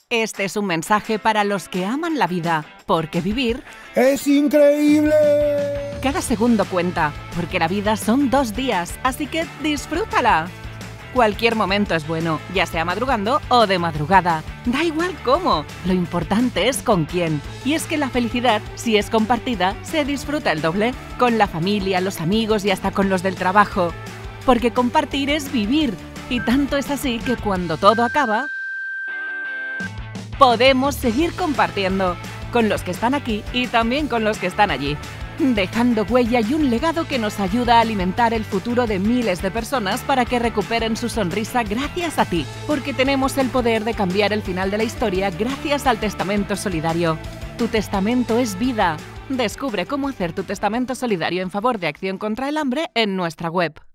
Este es un mensaje para los que aman la vida, porque vivir ¡es increíble! Cada segundo cuenta, porque la vida son 2 días, así que disfrútala. Cualquier momento es bueno, ya sea madrugando o de madrugada. Da igual cómo, lo importante es con quién. Y es que la felicidad, si es compartida, se disfruta el doble. Con la familia, los amigos y hasta con los del trabajo. Porque compartir es vivir. Y tanto es así que cuando todo acaba, podemos seguir compartiendo. Con los que están aquí y también con los que están allí. Dejando huella y un legado que nos ayuda a alimentar el futuro de miles de personas para que recuperen su sonrisa gracias a ti, porque tenemos el poder de cambiar el final de la historia gracias al testamento solidario. Tu testamento es vida. Descubre cómo hacer tu testamento solidario en favor de Acción contra el Hambre en nuestra web.